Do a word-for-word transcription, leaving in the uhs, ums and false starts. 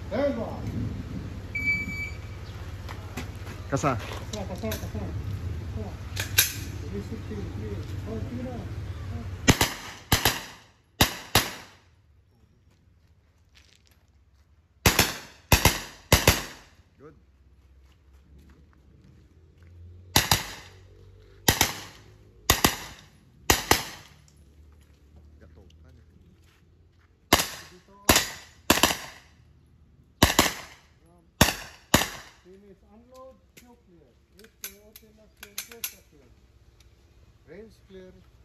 Kasa. Kasa, kasa, kasa. Discipline, please. Oh, tira. Good. Gatukan. Dito. Finish, unload, fuel clear. If the open up, clear, clear, clear. Range clear.